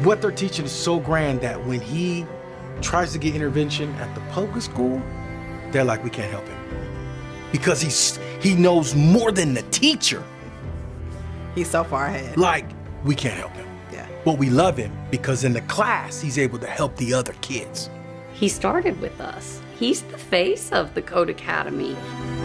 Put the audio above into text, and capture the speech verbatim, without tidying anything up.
what they're teaching is so grand that when he tries to get intervention at the public school, they're like, we can't help him. Because he's he knows more than the teacher. He's so far ahead. Like, we can't help him. Yeah. But we love him because in the class, he's able to help the other kids. He started with us. He's the face of the Code Academy.